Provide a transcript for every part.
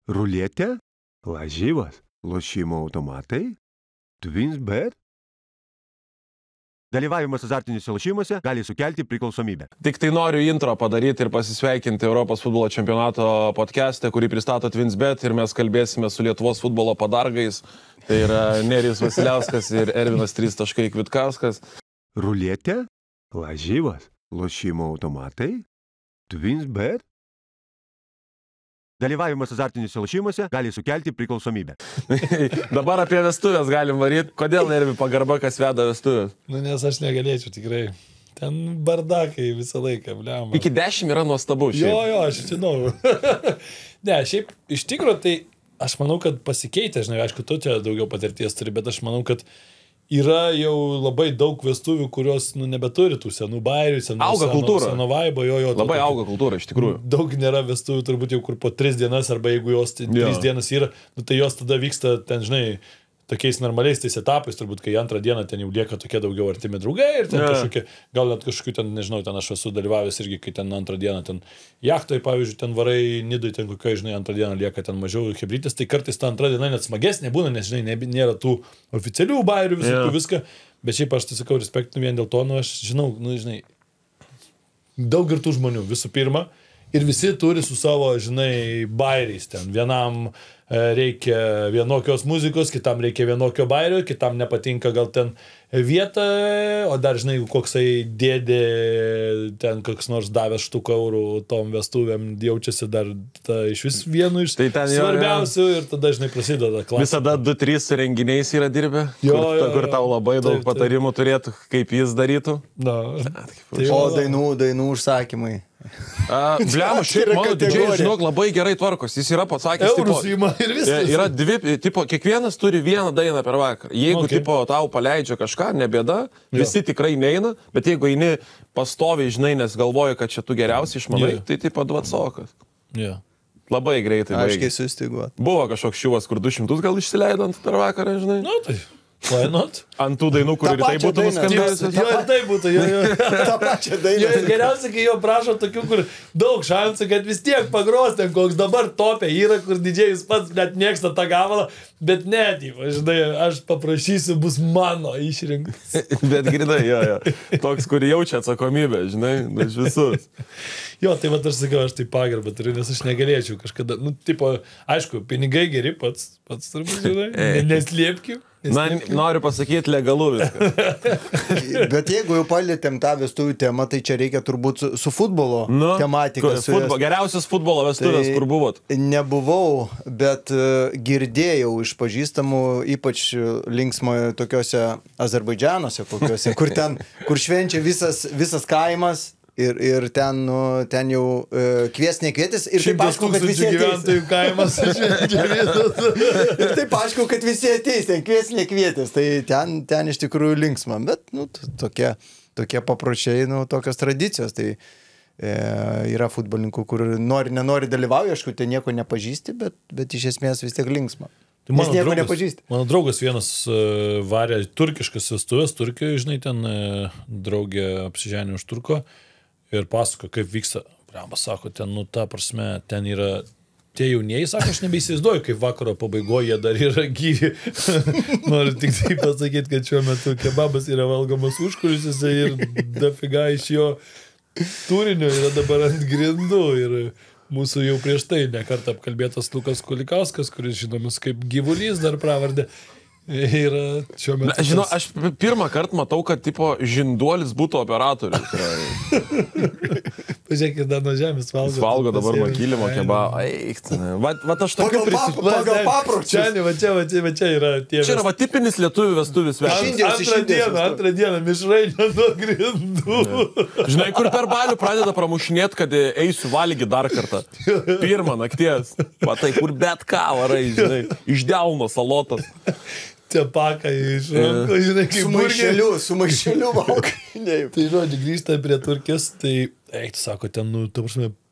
Ruletė, lažybos, lošimo automatai, TwinBet. Dalyvavimas azartiniuose lošimuose gali sukelti priklausomybę. Tik tai noriu intro padaryti ir pasisveikinti Europos futbolo čempionato podcast'e, kurį pristato TwinBet, ir mes kalbėsime su Lietuvos futbolo padargais. Tai yra Nerijus Vasiliauskas ir Ervinas 3. Kvitkauskas. Ruletė, lažybos, lošimo automatai, TwinBet. Dalyvavimas azartiniuose lošimuose gali sukelti priklausomybę. Dabar apie vestuvės galim varyti. Kodėl Ervi pagarba, kas veda vestuvės? Nes aš negalėčiau tikrai. Ten bardakai visą laiką, bliamba. Iki 10 yra nuostabu šiaip. Jo, aš žinau. Ne, šiaip iš tikrųjų tai aš manau, kad pasikeitė, žinai, aišku, tu čia daugiau patirties turi, bet aš manau, kad yra jau labai daug vestuvių, kurios nebeturi tų senų bairių, senų vaibo, jo. Labai auga kultūra, iš tikrųjų. Daug nėra vestuvių, turbūt jau kur po 3 dienas, arba jeigu jos 3 dienas yra, tai jos tada vyksta ten, žinai, tokiais normaliais tais etapais, turbūt, kai antrą dieną ten jau lieka tokie daugiau artimi draugai ir ten kažkokie, gal net kažkokių ten, nežinau, ten aš esu dalyvavęs irgi, kai ten antrą dieną ten jachtoje, pavyzdžiui, ten varai Nidui, ten kokia, žinai, antrą dieną lieka ten mažiau hebrytis, tai kartais ta antrą diena net smagesnė būna, nes, žinai, nėra tų oficialių bairių, viską, bet šiaip aš tai sakau, respektinu vien dėl to, aš žinau, žinai, daug ir tų žmonių, visų pirma, ir visi turi su savo, žinai, bairiais ten, vienam reikia vienokios muzikos, kitam reikia vienokio bairio, kitam nepatinka gal ten vieta, o dar, žinai, koksai dėdė ten koks nors davęs štuką eurų tom vestuvėm jaučiasi dar iš vis vienu iš svarbiausių ir tada, žinai, prasideda klasika. Visada 2-3 renginiais yra dirbę, kur tau labai daug patarimų turėtų, kaip jis darytų. O dainų užsakymai. Bliam, šiaip mano didžiai, žinok, labai gerai tvarkos. Jis yra pasakęs, yra dvi, tipo, kiekvienas turi vieną dainą per vakarą. Jeigu, tipo, tau paleidžia kažką, nebėda, visi tikrai neina, bet jeigu eini pastoviai, žinai, nes galvoji, kad čia tu geriausiai išmanai, tai, tipo, duot sokas. Labai greitai. Aiškiai sustiguot. Buvo kažkoks šiuvas, kur 200 gal išsileidant per vakarą, žinai. Nu, tai. Why not? Ant tų dainų, kur ir tai būtų nuskambėjusios. Jo, ir tai būtų, jo. Ta pačia daina. Geriausia, kai jo prašo tokių, kur daug šansų, kad vis tiek pagros ten, koks dabar topė yra, kur didžėjus pats net mėgsta tą gabalą, bet net, žinai, aš paprašysiu, bus mano išrinktas. Bet grinai, jo. Toks, kur jaučia atsakomybę, žinai, iš visus. Jo, tai va, aš sakiau, aš tai pagarbą turiu, nes aš negalėčiau kažkada, tipo, aišku, pinigai geri pats turbūt, žinai, neslėpkiu. Na, noriu pasakyti, legalu viskas. Bet jeigu jau palėtėm tą vestuvių temą, tai čia reikia turbūt su futbolo tematika. Geriausias futbolo vestuvės, kur buvot? Nebuvau, bet girdėjau iš pažįstamų, ypač linksmo tokiuose Azerbaidžanuose kokiuose, kur švenčia visas kaimas. Ir ten jau kvies nekvietis ir taip aišku, kad visi gyventojų kaimas ir taip aišku, kad visi ateis, ten kvies nekvietis, tai ten iš tikrųjų linksma, bet tokie papročiai, tokios tradicijos, tai yra futbolininkų, kur nenori dalyvauja, aišku, tai nieko nepažįsti, bet iš esmės vis tiek linksma. Nes nieko nepažįsti. Mano draugas vienas varė turkiškas vestuvės, Turkijoje, žinai, ten draugė apsiženė už turko. Ir pasako, kaip vyksta, sako, ten, ta prasme, ten yra tie jaunieji, sako, aš nebeįsivaizduoju, kaip vakaro pabaigoje jie dar yra gyvi. Noriu tik tai pasakyti, kad šiuo metu kebabas yra valgomas užkulisiuose ir dafiga iš jo turinio yra dabar ant grindų. Ir mūsų jau prieš tai nekartą apkalbėtas Lukas Kulikauskas, kuris žinomas kaip gyvulys dar pravardė. Yra šiuo metu. Žinau, aš pirmą kartą matau, kad tipo žinduolis būtų operatorius. Pažiūrėkit, dar nuo žemės valgo. Jis valgo dabar makylimo kebabą. Vat aš tokiu Pagal papročius. Va čia yra tie. Čia yra va tipinis lietuvių vestuvis svečias. Antrą dieną mišrainė nuo grindų. Žinai, kur per balių pradeda pramušinėti, kad eisiu valgyti dar kartą. Pirmą nakties. Va tai kur bet ką varai, žinai. Iš delno salotas. Tepaką iš rankų, žinai, kaip su maišeliu valgai. Tai žodžiu, grįžta prie Turkijos, tai, tu sako, ten, ta prasme,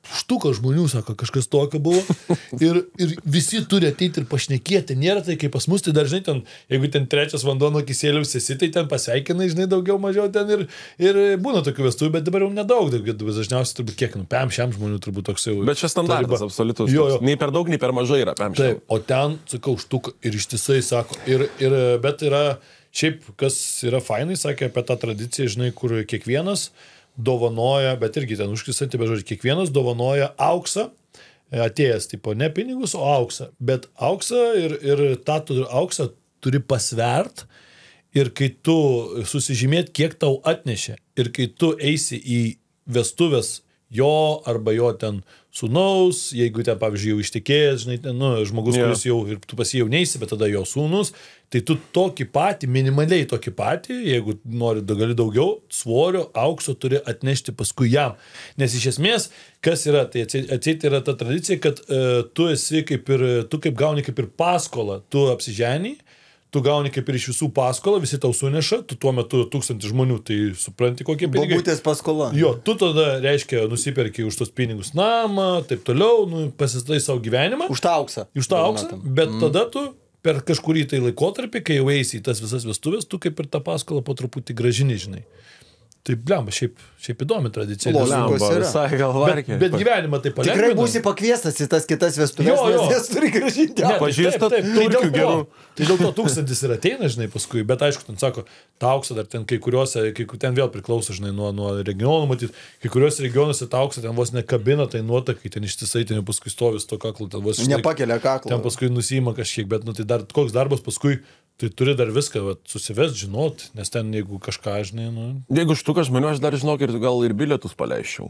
štuka žmonių, sako, kažkas tokio buvo. Ir visi turi ateiti ir pašnekėti. Nėra tai, kaip pas mus, tai dar, žinai, ten, jeigu ten trečias vanduo nuo kisėliaus esi, tai ten pasveikinai, žinai, daugiau mažiau ten ir būna tokių vestuvių, bet dabar jau nedaug, dažniausiai turbūt kiek, šiam žmonių turbūt toks jau. Bet čia standartas absoliutus. Jo. Nei per daug, nei per mažai yra šiam. Taip, o ten, sakau, štuka ir ištisai, sako, bet yra, šiaip, kas yra fainai, sakė apie tą tradiciją, žinai, kur kiekvienas dovanoja, bet irgi ten užkrisanti, bet žodžiu, kiekvienas dovanoja auksą, atėjęs, tipo, ne pinigus, o auksą. Bet auksą ir tą auksą turi pasvert ir kai tu susižymėt, kiek tau atnešė ir kai tu eisi į vestuvės jo arba jo ten sūnaus, jeigu ten, pavyzdžiui, jau ištekėjęs, žinai, ten, žmogus, kuris jau ir tu pas jį jau neisi, bet tada jo sūnus, tai tu tokį patį, minimaliai tokį patį, jeigu nori, gali daugiau, svorio, aukso turi atnešti paskui jam. Nes iš esmės, kas yra, tai atseit yra ta tradicija, kad tu esi tu kaip gauni kaip ir paskolą, tu apsiženiai, tu gauni kaip ir iš visų paskolą, visi tau suneša, tu tuo metu 1000 žmonių, tai supranti kokie pinigai. Bobutės paskola. Jo, tu tada, reiškia, nusiperki už tos pinigus namą, taip toliau, pasistai savo gyvenimą. Už tą auksą. Už tą auksą, bet tada tu per kažkurį tai laikotarpį, kai jau eisi į tas visas vestuvės, tu kaip ir tą paskolą po truputį gražini, žinai. Tai blemba, šiaip įdomi tradicija. Blemba, visai gal vargiai. Bet gyvenimą tai palengvina. Tikrai būsi pakviestas į tas kitas vestuvės, nes jas turi gražinti. Pažįstat turkių gerų. Tai dėl to 1000 ir ateina, žinai, paskui. Bet aišku, ten sako, ta auksa dar ten kai kuriuose, ten vėl priklauso, žinai, nuo regionų, matyt, kai kuriuose regionuose ta auksa ten vos nekabina, tai nuotakai, ten ištisai, ten paskui stovis to kaklo, ten vos nepakelia kaklo. Ten paskui nusima kažkiek, bet tai dar koks darbas paskui. Tai turi dar viską susivest, žinot, nes ten jeigu kažką, žinai, Jeigu štuka žmonių, aš dar žinok ir gal ir bilietus paleisčiau.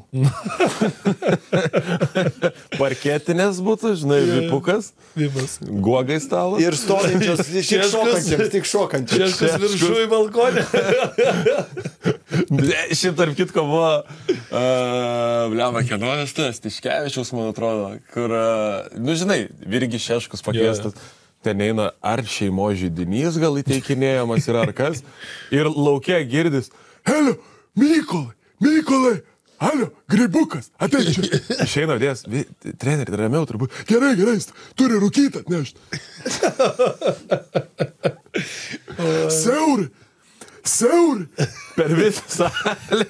Parketinės būtų, žinai, vipukas. Vipas. Guogai stalas. Ir stovinčios, tik šokančios. Šeškas viršų į balkonę. Šiaip tarp kitko buvo, blema, Kenonas tas, Tiškevičiaus, man atrodo, kur, žinai, Virgi Šeškus pakviestas. Ten eina ar šeimo židinys gal įteikinėjamas ir ar kas. Ir laukia girdis, helio, Mykolai, alio, grybukas, ateik čia. Išeina dės, treneri, ramiau turbūt. Gerai, turi rūkytą atnešti. Siauri, per visą salę.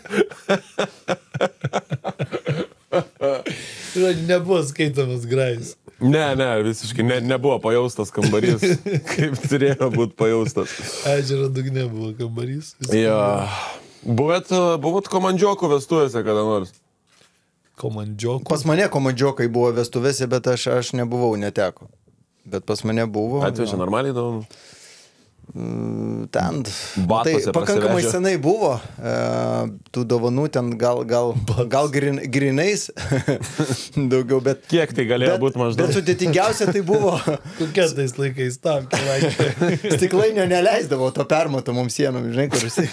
Nebuvo skaitomas grajus. Ne, visiškai nebuvo pajaustas kambarys, kaip turėjo būti pajaustas. Ežero dugne buvo kambarys. Ja. Buvot komandžiokų vestuvėse kada nors? Komandžiokų? Pas mane komandžiokai buvo vestuvėse, bet aš nebuvau, neteko. Bet pas mane buvo. Atvežė normaliai daunų? Ten tai pakankamai senai buvo tų dovanų ten gal grinais daugiau, bet kiek tai galėjo būti maždaug? Bet sudėtingiausia tai buvo kokie tais laikais tam stiklainio neleisdavo to permatomom sienom, žinai, kur jisai.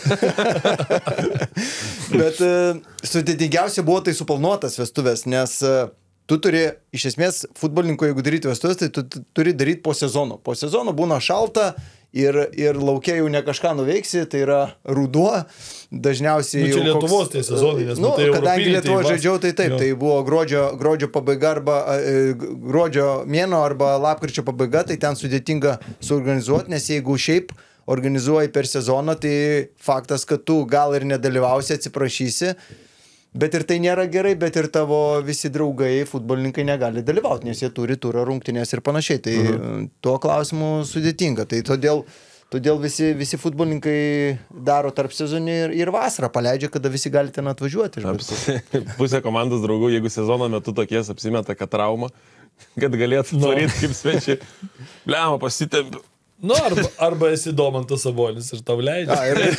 Bet sudėtingiausia buvo tai suplanuotas vestuvės, nes tu turi, iš esmės, futbolinko, jeigu daryti vestuvės, tai tu turi daryti po sezono. Po sezono būna šalta ir laukia jau ne kažką nuveiksi, tai yra ruduo, dažniausiai čia Lietuvos tai sezonai, nes tai kadangi Lietuvos žaidžiau, tai taip, tai buvo gruodžio pabaiga arba gruodžio mėno arba lapkričio pabaiga, tai ten sudėtinga suorganizuoti, nes jeigu šiaip organizuoji per sezoną, tai faktas, kad tu gal ir nedalyvausi, atsiprašysi, bet ir tai nėra gerai, bet ir tavo visi draugai, futbolininkai negali dalyvauti, nes jie turi turą rungtynės ir panašiai. Tai tuo klausimu sudėtinga. Tai todėl visi futbolininkai daro tarp sezonį ir vasarą paleidžia, kada visi gali ten atvažiuoti. Pusė komandos draugų, jeigu sezono metu tokies apsimeta, kad trauma, kad galėtų tvaryti kaip svečiai. Blema, pasitempiu. Arba esi Domantas Sabonis ir tau leidžia.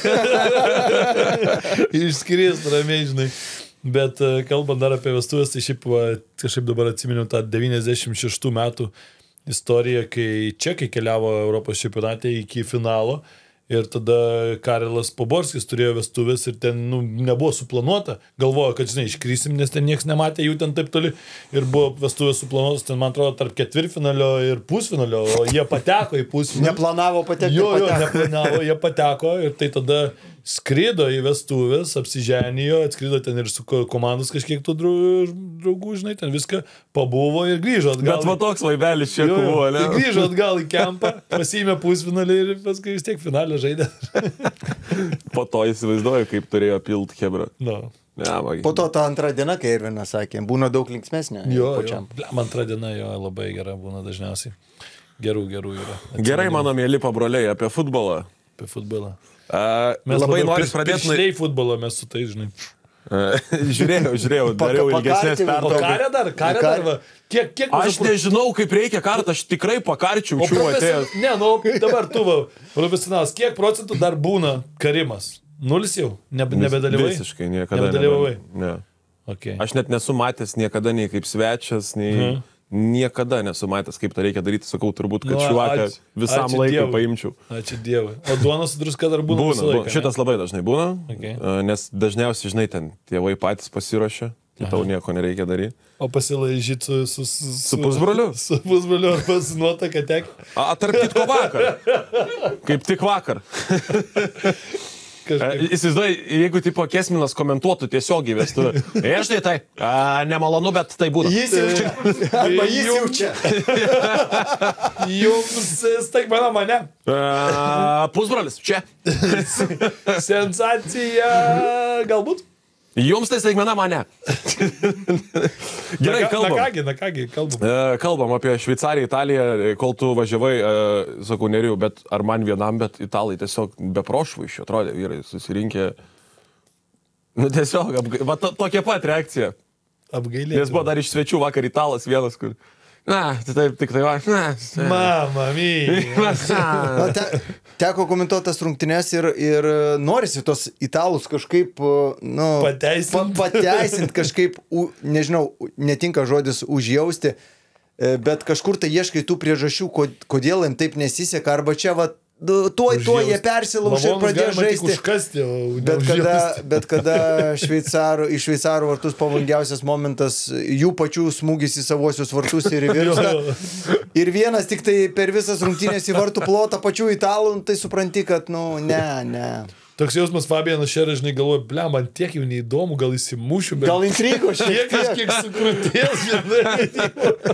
Išskris ramiai, žinai. Bet kalbant dar apie vestuvės, tai šiaip dabar atsiminiau tą 96 metų istoriją, kai čekai keliavo Europos čempionate iki finalo ir tada Karelas Poborskis turėjo vestuvės ir ten nebuvo suplanuota. Galvojo, kad, žinai, iškrysim, nes ten niekas nematė jų ten taip toli ir buvo vestuvės suplanuotas, ten, man atrodo, tarp ketvirtfinalio ir pusfinalio, o jie pateko į pusfinalį. Neplanavo patekti. Jo, neplanavo, jie pateko ir tai tada skrido į vestuvės, apsiženijo, atskrido ten ir su komandos kažkiek tų draugų, žinai, ten viską pabuvo ir grįžo atgal. Bet va toks laivelis čia buvo, ne? Grįžo atgal į kempą, pasiėmė pusfinalį ir paskui vis tiek finalę žaidė. Po to įsivaizduoju, kaip turėjo pilt Hebra. No. Ja, po to ta antra diena, kai Irvinas sakė, būna daug linksmesnė. Jo. Antra diena jo labai gera būna dažniausiai. Gerų yra. Gerai, mano mėly pabroliai, apie futbolą. Apie futbolą. Mes labai noris pradėti nuo futbolo, mes su tai, žinai. Žiūrėjau, dariau ilgesnės pertraukas. Karė dar, va. Kiek aš nežinau, kaip reikia kartą, aš tikrai pakarčiau čiū atėjęs. Ne, dabar tu, profesionalas, kiek procentų dar būna karimas? 0 jau? Nebedalyvai? Visiškai niekada. Nebedalyvavai? Ne. Okay. Aš net nesu matęs niekada nei kaip svečias, nei... Niekada nesu matęs, kaip tą reikia daryti, sakau, turbūt, kad švaką visam laikui paimčiau. Ačiū Dievui. O duonos su druska dar būna? Būna. Šitas labai dažnai būna, nes dažniausiai, žinai, ten tėvai patys pasiruošia, tau nieko nereikia daryti. O pasilaižyti su pusbroliu? Su pusbroliu ar pas nuotaka tek? Tarp kitko vakar. Kaip tik vakar. Įsivaizduoju, jeigu tipo Kesminas komentuotų tiesiogiai vestuvę. Aš tai, nemalonu, bet tai būtų. Jis jaučia. Arba jis jaučia. Jums staigmena mane. Pusbrolis, čia. Sensacija, galbūt. Jums tai staigmena mane. Gerai, kalbam. Na kągi, kalbam. Kalbam apie Šveicariją, Italiją, kol tu važiavai, sakau, neriu, bet ar man vienam, bet italai tiesiog be prošvaiščių atrodė, vyrai susirinkė. Nu tiesiog, tokia pat reakcija. Apgailėti. Nes buvo dar iš svečių vakar italas vienas, kur... Na, tai taip, tik tai va. Mama mia. Teko komentuoti tas rungtynes ir norisi tos italus kažkaip, nu... Pateisinti kažkaip, nežinau, netinka žodis užjausti, bet kažkur tai ieškai tų priežasčių, kodėl jam taip nesiseka, arba čia va... Tuoj jie persilauš ir pradėjo žaisti. Užkasti, bet kada iš šveicarų vartus pavojingiausias momentas, jų pačių smūgis į savuosius vartus ir įvirsta. Ir vienas tik tai per visas rungtynės į vartų plotą pačių italų, tai supranti, kad, nu, ne. Toks jausmas Fabianas Šeras, žinai, galvoja, man tiek jau neįdomu, gal įsimušiu, bet... Gal intrigo šiek tiek sukrutės, žinai.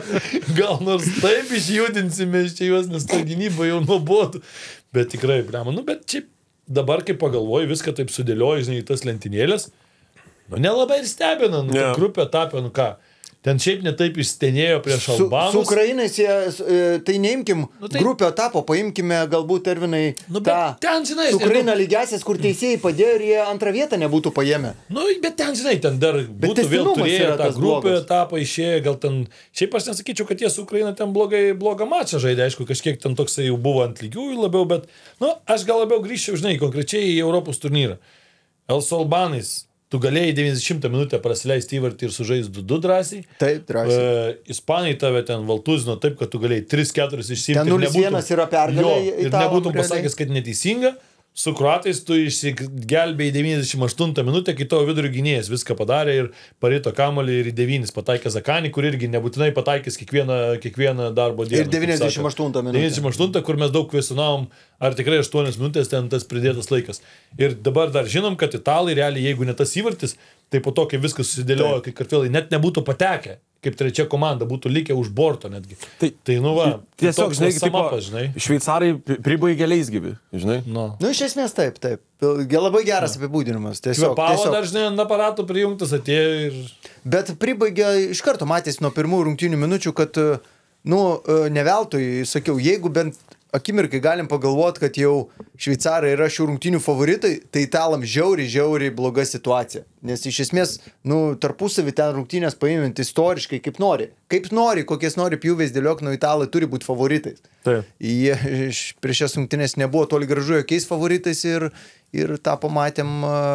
Gal nors taip išjudinsime iš čia juos, nes ta gynyba jau nuobotų. Bet tikrai, nu, bet šiaip dabar, kai pagalvoju, viską taip sudėlioju, žinai, į tas lentynėlės, nu, nelabai ir stebina, nu, ta grupė tapė, nu ką. Ten šiaip netaip išstenėjo prieš Albanus. Su Ukrainais, tai neimkim grupio etapo, paimkime galbūt Ervinai ten, žinai, su Ukraina lygiasias, kur teisėjai padėjo ir jie antrą vietą nebūtų paėmę. Nu, bet ten, žinai, ten dar būtų vėl turėję tą grupio etapą išėję, gal ten, šiaip aš nesakyčiau, kad jie su Ukraina ten blogą mačą žaidė, aišku, kažkiek ten toksai jau buvo ant lygiųjų labiau, bet, nu, aš gal labiau grįžčiau, žinai, konkrečiai į Europos turnyrą. Su Albanais. Tu galėjai 90 minutę prasileisti įvartį ir sužaisti 2 drąsiai. Taip, drąsiai. Ispanai tave ten valtuzino taip, kad tu galėjai 3-4 išsiimti. Ten 0-1 yra pergalė. Ir nebūtum pasakęs, kad neteisinga. Su kroatais tu išsigelbėjai 98 minutę, kai tavo vidurio gynėjas viską padarė ir parito kamuolį ir į 9 pataikė Zakanį, kur irgi nebūtinai pataikės kiekvieną darbo dieną. Ir 98 minutę. 98, kur mes daug kvestionavom, ar tikrai 8 minutės ten tas pridėtas laikas. Ir dabar dar žinom, kad italai realiai, jeigu ne tas įvartis, tai po to, kai viskas susidėliojo, kai Kartvelai net nebūtų patekę, kaip trečia komanda būtų likę už borto netgi. Tai nu va, tiesiog, žinai, šveicarai pribaigė leisgyvį, žinai? Nu, iš esmės taip. Labai geras apibūdinimas. Kvepavo dar, žinai, ant aparatų prijungtas atėjo ir... Bet pribaigė iš karto matėsi nuo pirmų rungtynių minučių, kad, nu, ne veltui, sakiau, jeigu bent akimirkai galim pagalvoti, kad jau šveicarai yra šių rungtynių favoritai, tai italam žiauriai bloga situacija. Nes iš esmės, nu, tarpusavį ten rungtynės paimint istoriškai kaip nori. Kaip nori, kokies nori pjūvės dėliok, nu, italai turi būti favoritais. Taip. Jie prieš šias rungtynės nebuvo toli gražu jokiais favoritais ir tą pamatėm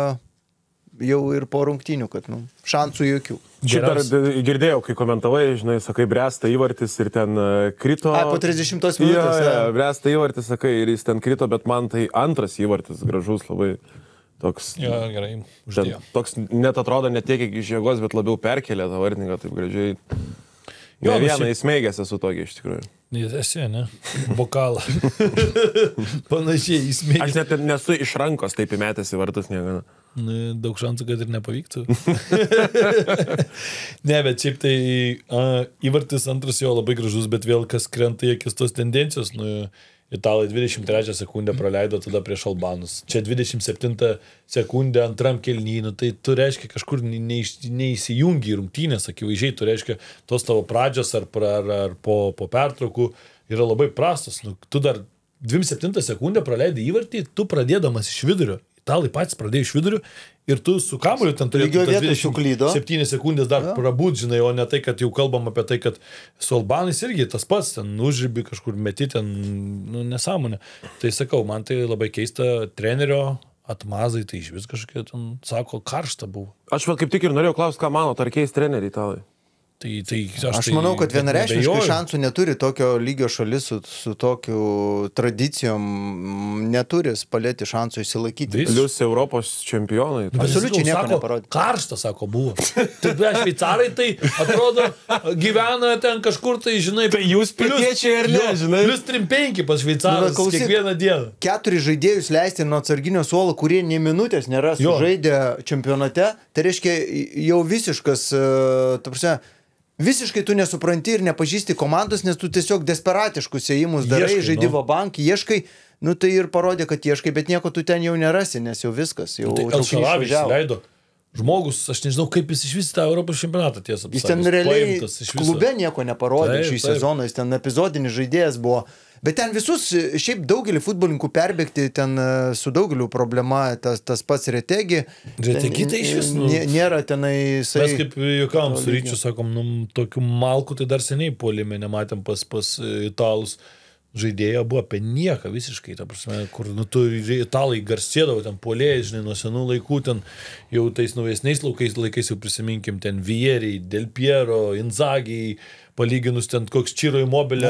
jau ir po rungtynių, kad, nu, šansų jokių. Šiaip dar girdėjau, kai komentavai, žinai, sakai, bręsta įvartis ir ten krito. Po 30 minutės. Bręsta įvartis, sakai, ir jis ten krito, bet man tai antras įvartis gražus labai toks. Jo, gerai, uždėjo. Toks net atrodo ne tiek iš jėgos, bet labiau perkelė tą vartininką taip gražiai. Jo, vieną įsmeigęs esu tokį iš tikrųjų. Esi, ne? Bokalą. Panašiai įsmeigęs. Aš net nesu iš rankos taip įmetęs į vartus niekada. Daug šansų, kad ir nepavyktų. Ne, bet šiaip tai įvartis antras jo labai gražus, bet vėl kas krenta į akis tos tendencijos. Italai 23 sekundę praleido tada prieš albanus. Čia 27 sekundę antram kelnynu. Tai tu reiškia kažkur neįsijungi į rungtynės, akivaizdžiai, tu reiškia tos tavo pradžios ar po pertraukų yra labai prastos. Tu dar 27 sekundę praleidai įvartį, tu pradėdamas iš vidurio. Italai patys pradėjo iš vidurio ir tu su kamuoliu ten turėjai 27 sekundės dar prabūt, žinai, o ne tai, kad jau kalbam apie tai, kad su albanais irgi tas pats, ten užribi kažkur meti, ten nesąmonė. Tai sakau, man tai labai keista trenerio atmazai, tai iš vis kažkokia ten, sako, karšta buvo. Aš vėl kaip tik ir norėjau klausti, ką mano tarkiais treneriai Italai. Aš manau, kad vienareikšmiškai šansų neturi tokio lygio šalis su tokiu tradicijom, neturi palėti šansų išsilaikyti. Plius Europos čempionai. Absoliučiai nieko neparodė. Karšta, sako, buvo. Tai šveicarai tai atrodo gyvena ten kažkur, tai žinai. Tai jūs piliečiai ar ne, žinai? Plius 3-5 pas šveicarus kiekvieną dieną. 4 žaidėjus leisti nuo atsarginio suolo, kurie nė minutės nėra sužaidę čempionate, tai reiškia jau visiškas, ta prasme, visiškai tu nesupranti ir nepažįsti komandos, nes tu tiesiog desperatiškus ėjimus darai, žaidyvo bank, ieškai, tai ir parodė, kad ieškai, bet nieko tu ten jau nerasi, nes jau viskas, jau Elšaravis leido. Žmogus, aš nežinau, kaip jis iš visą tą Europos čempionatą tiesą. Jis ten realiai klube nieko neparodė šį sezoną, jis ten epizodinis žaidėjas buvo. Bet ten visus, šiaip daugelį futbolininkų perbėgti, ten su daugeliu problema, tas pats Retegi. Retegi tai iš vis, nėra tenai... Mes kaip juokavom su Ryčiu, sakom, tokių malkų tai dar seniai puolime nematėm pas italus. Žaidėja buvo apie nieką visiškai, ta prasme, kur italai garsėdavo, ten puolėjai, žinai, nuo senų laikų, ten jau tais naujesniais laikais jau prisiminkim, ten Vieriai, Del Piero, Inzaghi, palyginus ten koks Čiro Immobile,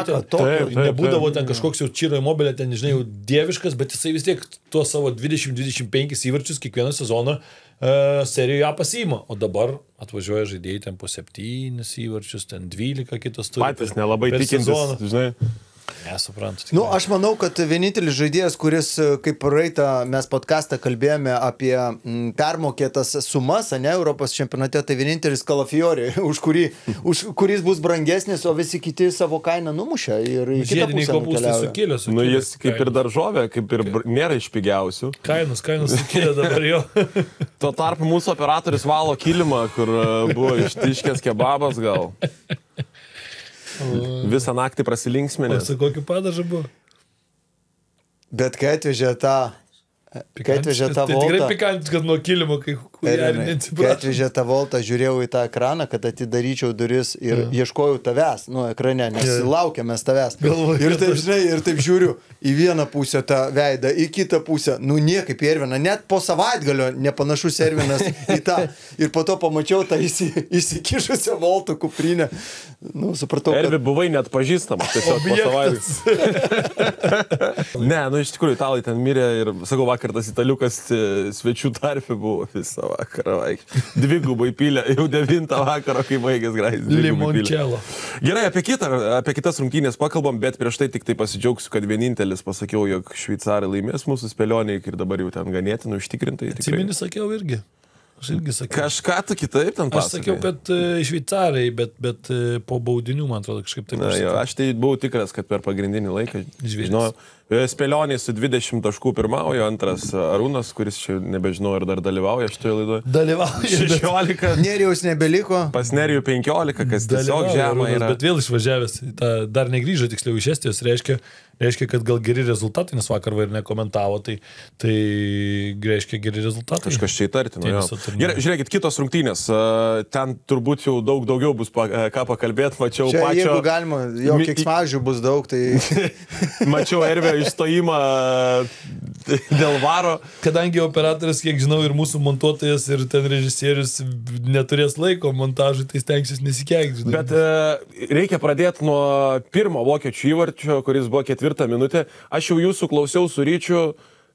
nebūdavo ten kažkoks jau Čiro Immobile, ten, žinai, jau dieviškas, bet jisai vis tiek tuo savo 20-25 įvarčius kiekvieną sezoną serijoje pasiima, o dabar atvažiuoja žaidėjai ten po 7 įvarčius, ten 12 kitas turi. Patys nelabai tikintis, žinai. Nesuprantu. Aš manau, kad vienintelis žaidėjas, kuris, kaip praeitą mes podcastą kalbėjome apie permokėtas sumas, ne, Europos čempionate, tai vienintelis Kalafiori, kuris bus brangesnis, o visi kiti savo kainą numušia ir į kitą pusę nukeliauja. Jis kaip ir daržovė, kaip ir nėra iš pigiausių. Kainos sukėlė dabar jo. Tuo tarpu mūsų operatorius valo kilimą, kur buvo ištiškęs kebabas gal. Visą naktį prasilinksminė. O su kokiu padažu buvo? Bet kai atvežė tą voltą... Tai tikrai pikantis, kad nuo kilimo, kai atvežė tą voltą, žiūrėjau į tą ekraną, kad atidaryčiau duris ir ieškojau tavęs, ekrane, nes laukiamės tavęs. Ir taip žiūriu į vieną pusę tą veidą, į kitą pusę, niekaip Erviną, net po savaitgalio nepanašus Ervinas į tą. Ir po to pamačiau tą įsikišusią voltų kuprinę. Supratau, kad... Ervi buvai net pažįstamas, tiesiog po savaitgalio. Ne, iš tikrųjų, italai ten mirė ir, sakau, vakar tas italiukas svečių tarpe buvo visą vakarą. Dvigubai pylė, jau 9 vakaro, kai baigęs grajus. Limoncello. Gerai, apie kitas rungtynės pakalbam, bet prieš tai tik tai pasidžiaugsiu, kad vienintelis pasakiau, jog šveicarai laimės mūsų spėlioniai ir dabar jau ten ganėtinai užtikrintai. Atsimeni, sakiau irgi. Aš irgi sakiau. Kažką tu kitaip ten pasakai. Aš sakiau, kad šveicarai, bet po baudinių, man atrodo, kažkaip taip. Aš tai buvau tikras, kad per pagrindinį laiką žinojau. Spėlioniai su 20 taškų pirmaujo, antras Arūnas, kuris čia nebežinau, ar dar dalyvauja šitoje laidoje. Dalyvauja. 16. Nerijaus nebeliko. Pas Nerijų 15, kas tiesiog žemą yra. Bet vėl išvažiavęs, dar negrįžo tiksliau iš Estijos, reiškia, kad gal geri rezultatai, nes vakar ir nekomentavo, tai reiškia geri rezultatai. Kažkas čia įtartino. Gerai, žiūrėkit, kitos rungtynės. Ten turbūt jau daug daugiau bus ką pakalbėti. Mačiau čia, pačio... Jeigu galima, jo keiksmažių bus daug, tai... Mačiau Ervio išstojimą dėl varo. Kadangi operatorius, kiek žinau, ir mūsų montuotojas, ir ten režisierius neturės laiko montažui, tai stengsis nesikeikti. Bet reikia pradėti nuo pirmo vokiečių įvarčio, kuris buvo 4 minutė. Aš jau jūsų klausiau su Ryčiu,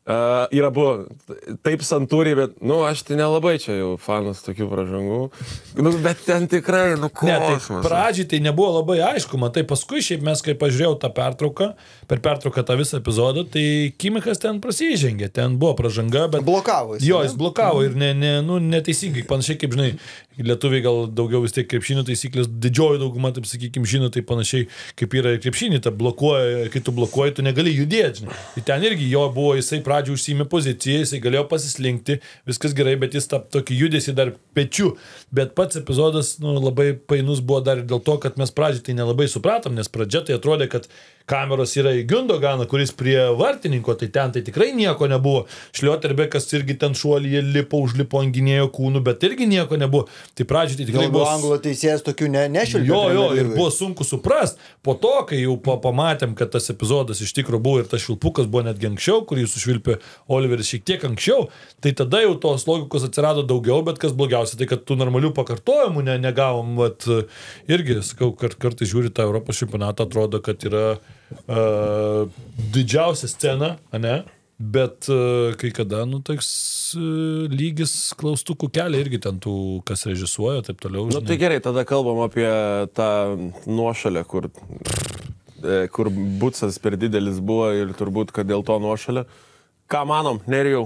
Yra buvo taip santūriai, bet, aš tai nelabai čia jau fanas tokių pražangų. Bet ten tikrai, kosmosas. Tai pradžiai tai nebuvo labai aišku, matai, paskui šiaip mes, kai pažiūrėjau tą pertrauką, per pertrauką tą visą epizodą, tai Kimichas ten prasižengė, ten buvo pražanga, bet... Blokavo jis. Jo, jis blokavo ir neteisingai, panašiai kaip, žinai, lietuviai gal daugiau vis tiek krepšinio taisyklės, didžioji dauguma, taip sakykim, žino, tai panašiai kaip yra krepšinį, kai tu blokuoji, tu negali judėti, žinai. Tai ten irgi jo buvo, jisai pradžių užsiėmė poziciją, jisai galėjo pasislinkti, viskas gerai, bet jis tą tokį judesį dar pečių. Bet pats epizodas labai painus buvo dar ir dėl to, kad mes pradžiai tai nelabai supratom, nes pradžia tai atrodė, kad kameros yra į Gündoganą, kuris prie vartininko, tai ten tai tikrai nieko nebuvo. Šlioterbekas irgi ten šuolyje užlipo ant gynėjo kūnų, bet irgi nieko nebuvo. Tai pradžiai tai tikrai buvo... Anglo teisėjas tokių nešilpė. Jo, ir buvo sunku suprast. Po to, kai jau pamatėm, kad tas epizodas iš tikrųjų buvo ir tas švilpukas buvo netgi anksčiau, kurį sušvilpė Oliveris šiek tiek anksčiau, tai tada jau tos logikos atsirado daugiau, bet kas blogiausia, tai kad tų normalių pakartojimų negavom. Vat, irgi, sakau, kartais žiūri tą Europos čempionatą, atrodo, kad yra didžiausia scena, ne? Bet kai kada, toks lygis klaustukų kelia irgi ten tų, kas režisuoja, taip toliau. Tai gerai, tada kalbam apie tą nuošalę, kur bucas per didelis buvo ir turbūt, kad dėl to nuošalę. Ką manom, Nerijau?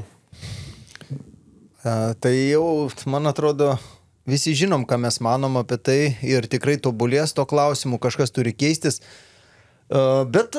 Tai jau, man atrodo, visi žinom, ką mes manom apie tai ir tikrai tobulės to klausimų, kažkas turi keistis. Bet,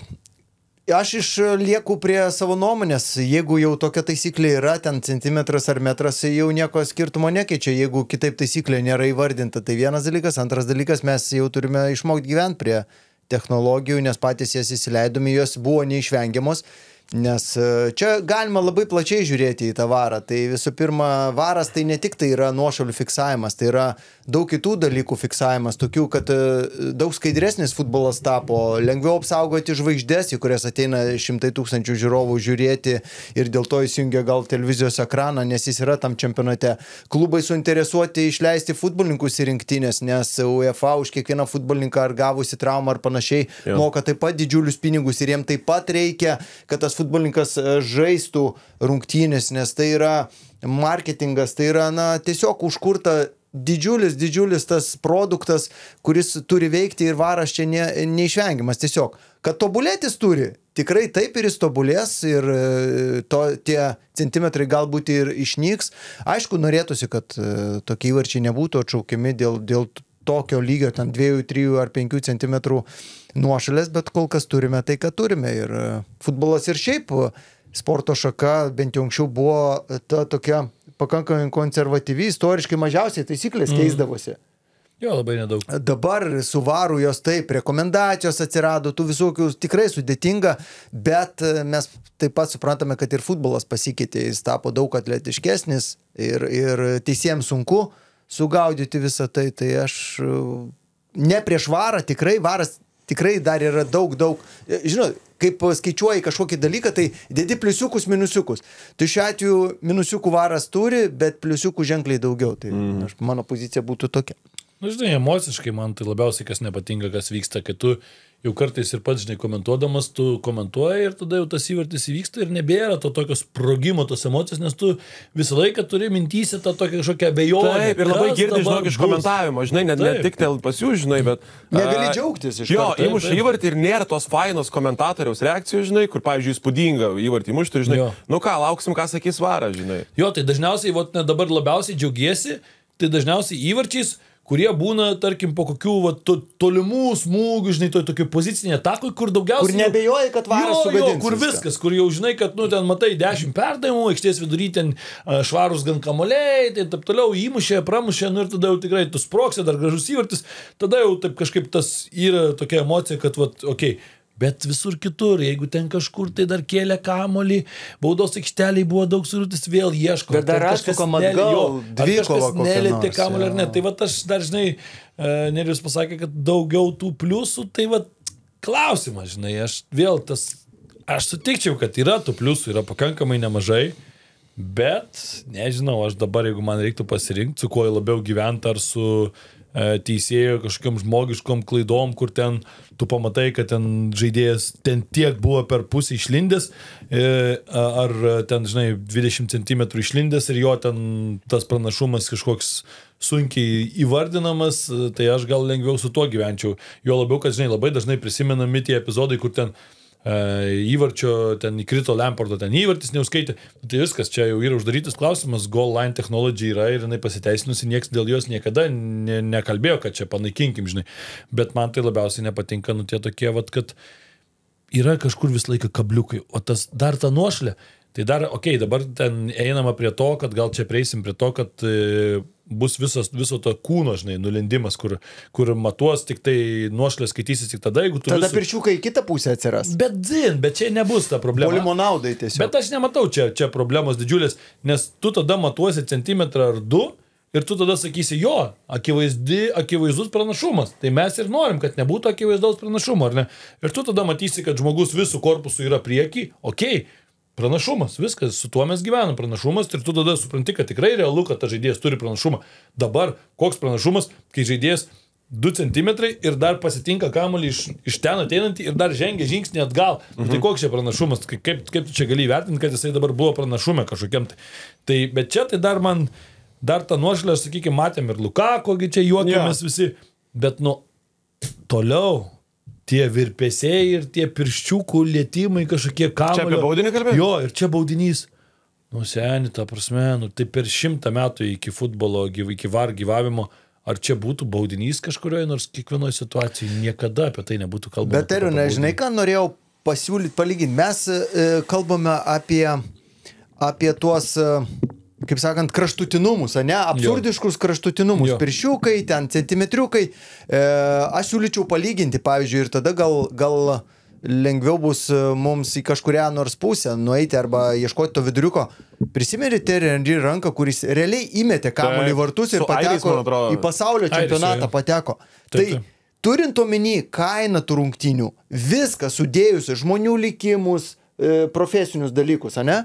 aš išlieku prie savo nuomonės, jeigu jau tokia taisyklė yra, ten centimetras ar metras, jau nieko skirtumo nekeičia, jeigu kitaip taisyklė nėra įvardinta, tai vienas dalykas, antras dalykas, mes jau turime išmokti gyventi prie technologijų, nes patys jas įsileidome, jos buvo neišvengiamos, nes čia galima labai plačiai žiūrėti į tą varą. Tai visų pirma, varas tai ne tik tai yra nuošalių fiksavimas, tai yra daug kitų dalykų fiksavimas, tokių, kad daug skaidresnis futbolas tapo, lengviau apsaugoti žvaigždės, į kurias ateina 100,000 žiūrovų žiūrėti ir dėl to įsijungia gal televizijos ekraną, nes jis yra tam čempionate. Klubai suinteresuoti išleisti futbolininkus į rinktinės, nes UEFA už kiekvieną futbolininką ar gavusi traumą ar panašiai moka taip pat didžiulius pinigus ir jiem taip pat reikia, kad tas futbolininkas žaistų rungtynės, nes tai yra marketingas, tai yra tiesiog užkurta didžiulis tas produktas, kuris turi veikti ir varas čia neišvengiamas tiesiog. Kad tobulėtis turi, tikrai taip ir jis tobulės ir tie centimetrai galbūt ir išnyks. Aišku, norėtųsi, kad tokie įvarčiai nebūtų atšaukiami dėl tokio lygio, ten 2, 3 ar 5 centimetrų nuošalės, bet kol kas turime tai, ką turime. Ir futbolas ir šiaip sporto šaka, bent jau anksčiau buvo ta tokia pakankamai konservatyvi, istoriškai mažiausiai taisyklės keisdavosi. Jo, labai nedaug. Dabar su varu jos taip, rekomendacijos atsirado, tų visokių tikrai sudėtinga, bet mes taip pat suprantame, kad ir futbolas pasikeitė, jis tapo daug atletiškesnis ir teisėjams sunku sugaudyti visą tai, tai aš ne prieš varą, tikrai varas tikrai dar yra daug, žinot, kaip skaičiuoji kažkokį dalyką, tai dedi pliusiukus, minusiukus. Tai šiuo atveju minusiukų varas turi, bet pliusiukų ženkliai daugiau. Tai mano pozicija būtų tokia. Žinai, emociškai man tai labiausiai kas nepatinka, kas vyksta, kai tu jau kartais ir pats, žinai, komentuodamas, tu komentuoji ir tada jau tas įvartis įvyksta ir nebėra to tokio sprogimo, tos emocijos, nes tu visą laiką turi mintyse tą tokią kažkokią abejonę. Taip, ir labai girdi, žinok, iš komentavimo, žinai, ne tik pas jūs, žinai, bet... Negali džiaugtis iš karto. Jo, įmuš įvartį ir nėra tos fainos komentatoriaus reakcijos, žinai, kur, pavyzdžiui, įspūdinga įvartį įmuštų, žinai, ką, lauksim, ką sakys varas, žinai. Jo, tai dažniausiai, dabar labiausiai džiaugiesi, tai dažniausiai įvarčiais, kurie būna, tarkim, po kokių tolimų smūgių, žinai, tokio pozicinė atakui, kur daugiausiai... Kur nebejoji, kad varas sugadins. Kur viskas, kur jau žinai, kad, ten matai 10 perdavimų, aikštės vidury ten švarus gan kamuoliai, tai taip toliau įmušė, pramušė, ir tada jau tikrai tu sproksė, dar gražus įvartis, tada jau taip kažkaip tas yra tokia emocija, kad, okei. Bet visur kitur, jeigu ten kažkur tai dar kėlė kamuolį, baudos aikšteliai buvo daug surūtis, vėl ieško. Bet dar kažkas nelėtė kamuolį ar ne. Tai aš dar, žinai, Nerijus pasakė, kad daugiau tų pliusų, tai klausimas, žinai, aš sutikčiau, kad yra tų pliusų, yra pakankamai nemažai, bet, nežinau, aš dabar, jeigu man reiktų pasirinkti, su kuo labiau gyventi, ar su teisėjo kažkokiam žmogiškom klaidom, kur ten tu pamatai, kad ten žaidėjas ten tiek buvo per pusę išlindęs, ar ten, žinai, 20 cm išlindęs ir jo ten tas pranašumas kažkoks sunkiai įvardinamas, tai aš gal lengviau su tuo gyvenčiau. Jo labiau, kad, žinai, labai dažnai prisimenami tie epizodai, kur ten įvarčio, ten įkrito Lampardo, ten įvartis neuskaitė. Tai viskas, čia jau yra uždarytas klausimas, goal line technology yra ir jinai pasiteisinusi, nieks dėl jos niekada nekalbėjo, kad čia panaikinkim, žinai. Bet man tai labiausiai nepatinka, nu tie tokie, vat, kad yra kažkur vis laiką kabliukai, o tas dar ta nuošlė, tai dar, okei, dabar ten einama prie to, kad gal čia prieisim prie to, kad bus viso to kūno, žinai, nulindimas, kur matuos tik tai nuošlės skaitysis tik tada, jeigu tu... Tada pirščiukai į kitą pusę atsiras. Bet čia nebus ta problema. Polimonaudai tiesiog. Bet aš nematau čia problemos didžiulės, nes tu tada matuosi centimetrą ar 2 ir tu tada sakysi, jo, akivaizdus pranašumas. Tai mes ir norim, kad nebūtų akivaizdaus pranašumo, ar ne? Ir tu tada matysi, kad žmogus visų korpusų yra prieki, okei. Pranašumas, viskas, su tuo mes gyvenam, pranašumas ir tu tada supranti, kad tikrai realu, kad tas žaidėjas turi pranašumą. Dabar koks pranašumas, kai žaidėjas 2 cm ir dar pasitinka kamuolį iš ten ateinantį ir dar žengia žingsnį atgal. Tai koks čia pranašumas, kaip tu čia gali įvertinti, kad jisai dabar buvo pranašume kažkokiam. Tai, bet čia tai dar tą nuošalę, aš sakykime, matėm ir Lukakogi čia juokėmės visi, bet toliau tie virpesiai ir tie pirščiukų lietimai kažkokie kamuolio. Čia apie baudinį kalbėjai? Jo, ir čia baudinys. Seni, ta prasme, tai per 100 metų iki futbolo, iki VAR gyvavimo, ar čia būtų baudinys kažkurioje, nors kiekvienoje situacijoje niekada apie tai nebūtų kalbama. Bet, Teriūne, žinai, ką norėjau pasiūlyti, palyginti. Mes kalbame apie tuos... kaip sakant, kraštutinumus, ne? Absurdiškus kraštutinumus. Pirščiukai, ten centimetriukai. Aš siūlyčiau palyginti, pavyzdžiui, ir tada gal lengviau bus mums į kažkurią nors pusę nueiti arba ieškoti to viduriuko. Prisimeni Thierry Henry ranką, kuris realiai įmetė kamuolį į vartus ir pateko į pasaulio čempionatą pateko. Tai turint omeny kainą tų rungtynių, viską sudėjus, žmonių likimus, profesinius dalykus, ne?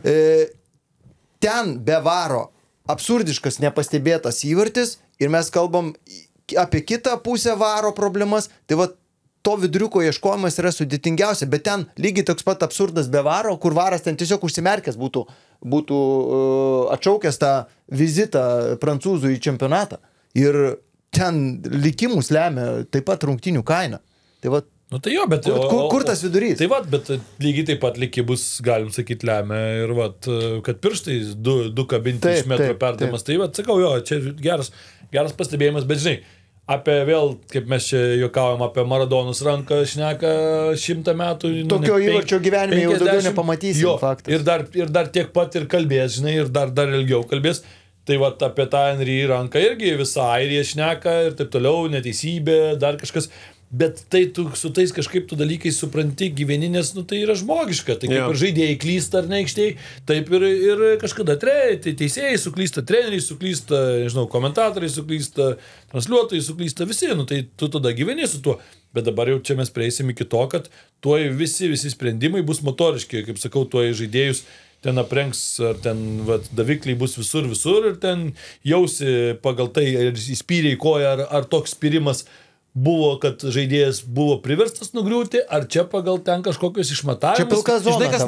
Ten be varo absurdiškas nepastebėtas įvartis ir mes kalbam apie kitą pusę varo problemas, tai va to viduriuko ieškojimas yra sudėtingiausia, bet ten lygiai toks pat absurdas be varo, kur varas ten tiesiog užsimerkęs būtų atšaukęs tą vizitą prancūzų į čempionatą ir ten likimus lemia taip pat rungtynių kainą. Tai va, tai jo, bet... Kur tas vidurys? Tai va, bet lygiai taip pat likimus, galim sakyti, lemia ir va, kad pirštai du kabinti iš metro perdavimas. Tai va, sakau, jo, čia geras pastebėjimas, bet žinai, apie vėl, kaip mes čia juokaujam, apie Maradonos ranką šneka 100 metų. Tokio įvarčio gyvenime jau daugiau nepamatysim, faktas. Ir dar tiek pat ir kalbės, žinai, ir dar ilgiau kalbės. Tai va, apie tą Henry ranką irgi visą Airiją šneka ir taip toliau, neteisybė, dar kažkas. Bet tai tu su tais kažkaip tu dalykais supranti gyveninės, tai yra žmogiška. Tai kaip ir žaidėjai klysta ar neaikštėjai, taip ir kažkada teisėjai suklysta, treneriai suklysta, nežinau, komentatoriai suklysta, transliuotojai suklysta, visi, tai tu tada gyveni su tuo. Bet dabar jau čia mes prieisim iki to, kad tuoj visi sprendimai bus motoriški, kaip sakau, tuoj žaidėjus ten aprengs, ar ten davikliai bus visur ir ten jausi pagal tai, ar įspyrė į koją, ar toks spyrimas buvo, kad žaidėjas buvo priverstas nugriūti, ar čia pagal ten kažkokius išmatavimus. Čia pilka zona. Žinai,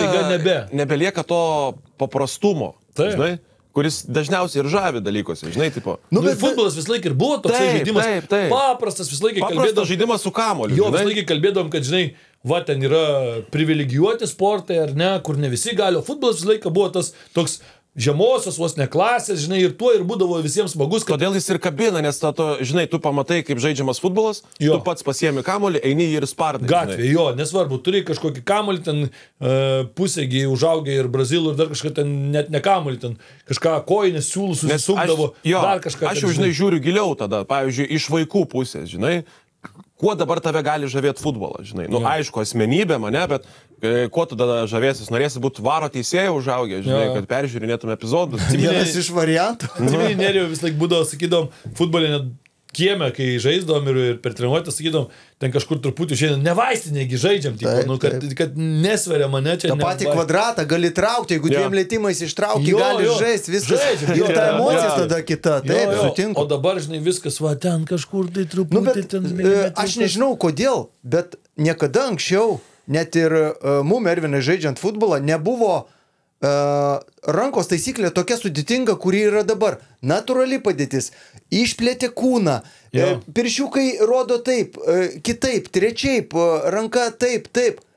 kas nebelieka to paprastumo. Žinai, kuris dažniausiai ir žavi dalykuose, žinai, tipo. Bet futbolas vis laik ir buvo toks žaidimas. Paprastas vis laik kalbėdom. Paprastas žaidimas su kamuoliu. Jo, vis laik kalbėdom, kad, žinai, va, ten yra privilegijuoti sportai, ar ne, kur ne visi gali. O futbolas vis laik buvo tas toks žemosios, vos ne klasės, žinai, ir tuo ir būdavo visiems smagus. Todėl jis ir kabina, nes žinai, tu pamatai, kaip žaidžiamas futbolas, tu pats pasiemi kamuolį, eini ir spardai. Gatvė, jo, nesvarbu, turi kažkokį kamuolį, ten pusėgi užaugę ir brazilų, ir dar kažką ten, net ne kamuolį, ten kažką kojinės siūlų susisukdavo, dar kažką. Aš jau, žinai, žiūriu giliau tada, pavyzdžiui, iš vaikų pusės, žinai, kuo dabar tave gali žavėti futbolą, žinai. Aišku, asmenybė mane, bet kuo tu tada žavėsis? Norėsi būti varo teisėjai užaugę, žinai, kad peržiūrinėtume epizodus. Vienas iš variantų. Nerijau vis laik būdavo, sakydom, futbolė net kieme, kai žaisdavom ir per treniruotę sakydom, ten kažkur truputį šiandien nevaistinėgi žaidžiam, tipo, Taip, nu, kad nesveria mane čia. tą patį kvadratą gali traukti, jeigu dviem lėtimais ištraukti, gali žaisti, viskas. Žaidžiam, Ir ta emocija tada kita, taip, sutinku. O dabar, žinai, viskas, va, ten kažkur tai truputį. Nu, bet, aš nežinau kodėl, bet niekada anksčiau, net ir mum Ervinai žaidžiant futbolą, nebuvo rankos taisyklė tokia sudėtinga, kuri yra dabar. Natūrali padėtis. Išplėtė kūną. Pirščiukai rodo taip, kitaip, trečiaip, ranka taip.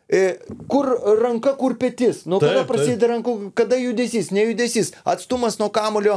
Kur ranka, kur petis. Nuo kada prasideda rankų, kada judesys, nejudesys. Atstumas nuo kamulio,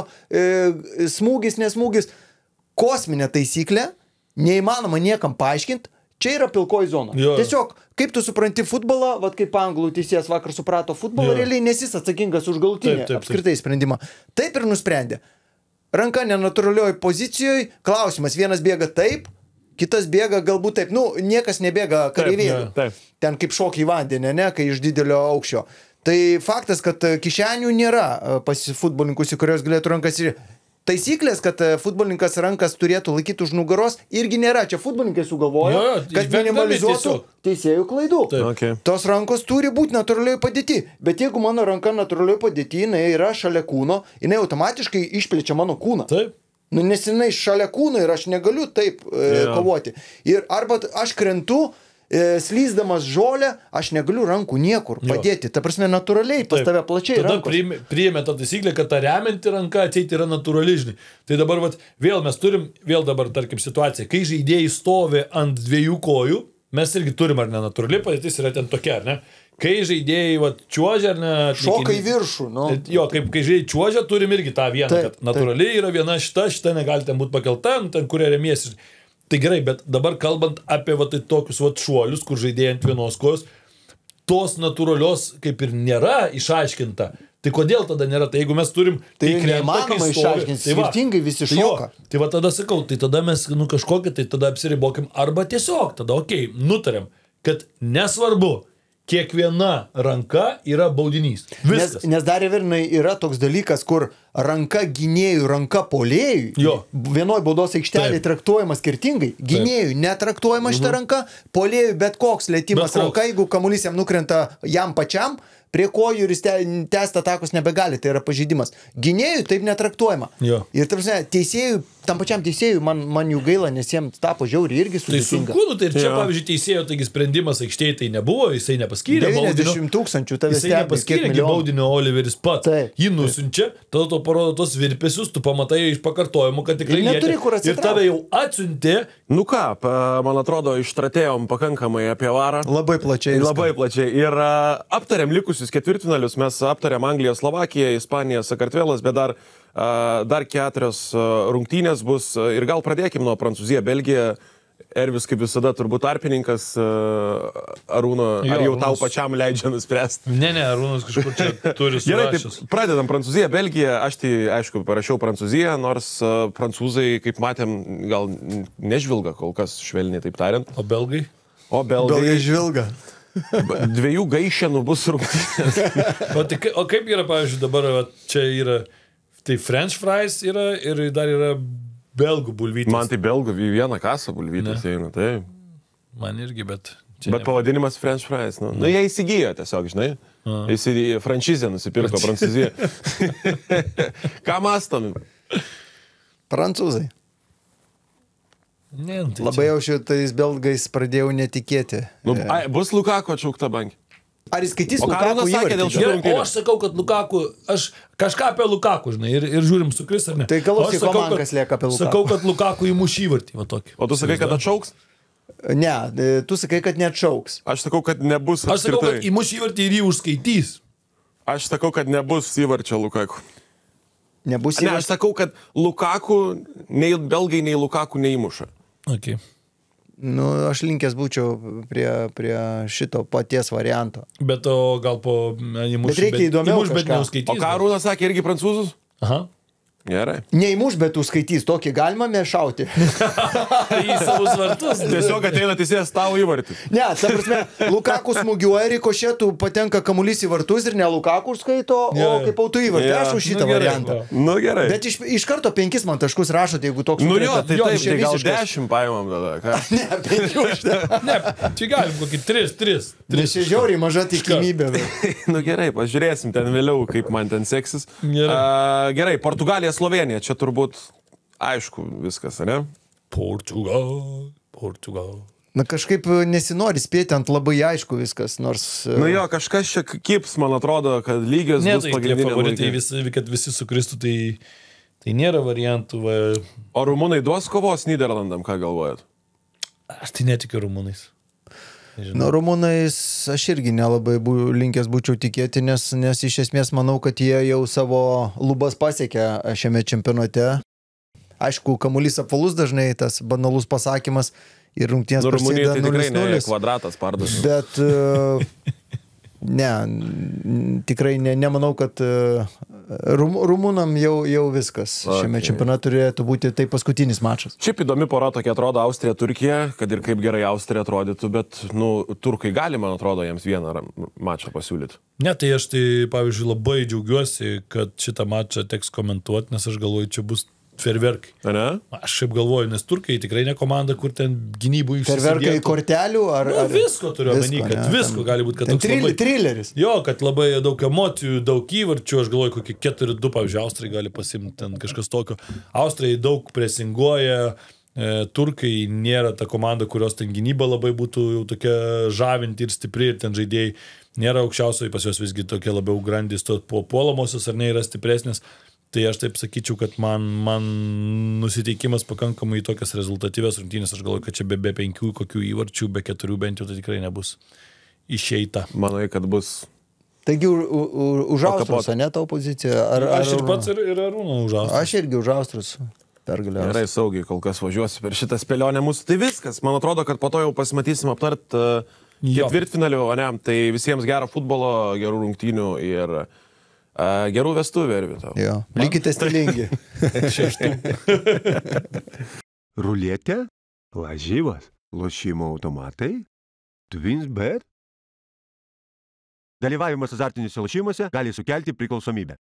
smūgis, nesmūgis. Kosminė taisyklė, neįmanoma niekam paaiškinti. Čia yra pilkoji zona. Tiesiog, kaip tu supranti futbolą, vat kaip anglų teisėjas vakar suprato futbolą, realiai nesis atsakingas už galutinį apskritai sprendimą. Taip ir nusprendė. Ranka nenatūralioj pozicijoje, klausimas, vienas bėga taip, kitas bėga galbūt taip. Nu, niekas nebėga kareivėlių. Ten kaip šokiai į vandenį, ne, kai iš didelio aukščio. Tai faktas, kad kišenių nėra pas futbolininkus, į kurios galėtų rankas ir... Taisyklės, kad futbolininkas rankas turėtų laikyti už nugaros, irgi nėra. Čia futbolininkai sugalvojo, kad minimalizuotų teisėjų klaidų. Tos rankos turi būti natūraliai padėti. Bet jeigu mano ranka natūraliai padėti, jinai yra šalia kūno, jinai automatiškai išplečia mano kūną. Taip. Nu, nes jinai šalia kūno ir aš negaliu taip kovoti. Ir arba aš krentu, slysdamas žolę, aš negaliu rankų niekur padėti. Ta prasme, natūraliai pas tave plačiai tada rankos. Tada priėmė tą taisyklę, kad ta remianti ranka ateiti yra natūrali, žinai. Tai dabar vėl mes turim, dabar tarkim situaciją, kai žaidėjai stovi ant dviejų kojų, mes irgi turim ar ne natūrali padėtis yra ten tokia, ar ne? Kai žaidėjai čiuožia, ar ne? Šoka į viršų, nu. Jo, kai žaidėjai čiuožia, turim irgi tą vieną, kad natūraliai yra viena šita negali ten būti pakelta, ten kuria remiesi. Tai gerai, bet dabar kalbant apie tokius šuolius, kur žaidėjai ant vienos kojos, tos natūralios kaip ir nėra išaiškinta. Tai kodėl tada nėra? Tai jeigu mes turim... Tai neįmanoma išaiškinti, skirtingai visi šoka. Tai va tada sakau, tai tada mes kažkokį, tai tada apsiribokim, arba tiesiog, tada nutarėm, kad nesvarbu, kiekviena ranka yra baudinys. Nes dar yra toks dalykas, kur ranka gynėjų, ranka puolėjų, vienoj baudos aikštelėje traktuojama skirtingai. Gynėjų netraktuojama šitą ranką, puolėjų bet koks lėtimas ranka, jeigu kamuolys jam nukrenta jam pačiam, prie kojų ir jis tęsti atakos nebegali, tai yra pažeidimas. Gynėjų taip netraktuojama. Ir teisėjų, tam pačiam teisėjų, man jų gaila, nes jiems tapo žiauriai irgi sudėtinga. Tai sunku, tai ir čia, pavyzdžiui, teisėjo, taigi sprendimas aikštėje tai nebuvo, jisai nepaskyrė 90 000 tavęs jisai nepaskyrė baudinio Oliveris pats. Jį nusiunčia, tada to parodo tos virpesius, tu pamatai iš pakartojimų, kad tikrai ir tave jau atsiuntė. Nu ką, man atrodo, ištratėjom pakankamai apie varą. Labai plačiai. Labai plačiai. Ir aptarėm likusius ketvirtfinalius, mes aptarėm Angliją, Slovakiją, Ispaniją, Sakartvelas, bet dar 4 rungtynės bus. Ir gal pradėkim nuo Prancūzija, Belgija. Ervis, kaip visada, turbūt tarpininkas. Arūno, ar jau tau pačiam leidžia nuspręsti? Ne, Arūnas kažkur čia turi surašęs. Gerai, taip, pradedam Prancūziją, Belgiją. Aš tai, aišku, parašiau Prancūziją, nors prancūzai, kaip matėm, gal nežvilga kol kas, švelniai taip tariant. O belgai? Belgai žvilga. 2 gaišenų bus rungtynės. O kaip yra, pavyzdžiui, dabar čia yra, tai French fries yra ir dar yra belgų bulvytis. Man tai belgų vieną kasą bulvytis eina, tai. Man irgi, bet... Bet pavadinimas French fries, nu jie įsigijo tiesiog, žinai. Įsigijo, franšizę nusipirko Prancūziją. Ką mastom? Prancūzai. Ne, tai labai jau šitais belgais pradėjau netikėti. Bus Lukaku atšaukta bankė. Ar jis skaitys Lukaku įvartį? O aš sakau, kad Lukaku, aš kažką apie Lukaku, žinai, ir žiūrim su Kris ar ne. Tai galvosi, komankas lieka apie Lukaku. Sakau, kad Lukaku įmuš įvartį, va tokį. O tu sakai, kad atšauks? Ne, tu sakai, kad neatšauks. Aš sakau, kad nebus apskritai. Aš sakau, kad įmuš įvartį ir jį užskaitys. Aš sakau, kad nebus įvarčio Lukaku. Nebus įvarčio? Ne, aš sakau, kad Lukaku, nei belgai, nei Lukaku neįmuša. Okay. Nu, aš linkęs būčiau prie šito paties varianto. Bet o gal po įmuš, bet reikia įdomiau bet neuskaitys. O ką Arūnas sakė, irgi prancūzus? Aha. Gerai. Neįmuš, bet užskaitys, tokį galima mešauti. Į savus vartus. Tiesiog ateina teisėjas tavo įvartį. Ne, ta prasme, Lukaku smūgiuoja, rikošėtų patenka kamuolys į vartus ir ne Lukaku skaito, o kaip autų įvartį. Aš už šitą variantą. Nu gerai. Bet iš karto 5 man taškus rašote, jeigu toks... Nu jo, tai taip, čia gal visiškas. 10 paimam tada. Ne, 5 už tą. Ne, čia galim kokį 3. Nes čia žiauriai maža tikimybė. Nu gerai, pažiūrėsim ten vėliau, kaip man ten seksis. Gerai, Portugalija, Slovenija, čia turbūt aišku viskas, ne? Portugal. Na kažkaip nesinori spėti ant labai aišku viskas, nors... Nu jo, kažkas čia kips, man atrodo, kad lygios bus pagrindinė favoritai, kad visi sukristų, tai nėra variantų. Va. O rumunai duos kovos Nyderlandam, ką galvojat? Aš tai netikiu rumunais. Nu, rumunais aš irgi nelabai linkęs būčiau tikėti, nes iš esmės manau, kad jie jau savo lubas pasiekė šiame čempionate. Aišku, kamuolys apvalus dažnai, tas banalus pasakymas ir rungtynės prasideda 0-0. Tai tikrai ne kvadratas pardas. Bet tikrai nemanau, kad rumunam jau viskas. Šiame čempionate turėtų būti tai paskutinis mačas. Šiaip įdomi pora tokia atrodo Austrija-Turkija, kad ir kaip gerai Austrija atrodytų, bet, turkai gali, man atrodo, jiems vieną mačą pasiūlyti. Ne, tai aš pavyzdžiui, labai džiaugiuosi, kad šitą mačą teks komentuoti, nes aš galvoju, čia bus ferverkai. Ne? Aš šiaip galvoju, nes turkai tikrai ne komanda, kur ten gynybų išsisidėtų. Ferverkai kortelių ar... Visko turiu omeny, kad visko gali būti, kad toks labai... Trileris. Jo, kad labai daug emocijų, daug įvarčių, aš galvoju, kokie 4-2, pavyzdžiui, Austrai gali pasimti ten kažkas tokio. Austrai daug presinguoja, turkai nėra ta komanda, kurios ten gynyba labai būtų jau tokia žavinti ir stipri, ir ten žaidėjai nėra aukščiausiai, pas juos visgi tokie labiau grandis, po puolamosios ar ne yra stipresnės. Tai aš taip sakyčiau, kad man nusiteikimas pakankamai tokias rezultatyvias rungtynės, aš galvoju, kad čia be 5 kokių įvarčių, be 4 bent jau tai tikrai nebus išeita. Manai, kad bus... Taigi už Austrus, ne tavo pozicija? Aš ir pats ir Arūną už Austrus. Aš irgi už Austrus. Gerai, saugiai, kol kas važiuosiu per šitą spėlionę mūsų. Tai viskas, man atrodo, kad po to jau pasimatysim aptart ketvirtfinalių, o ne? Tai visiems gero futbolo, gerų rungtynių ir... gerų vestuvių, Ervita. Jo, likite stilingi. Ruletė, lažybos, lošimo automatai, TwinBet. Dalyvavimas azartiniuose lošimuose gali sukelti priklausomybę.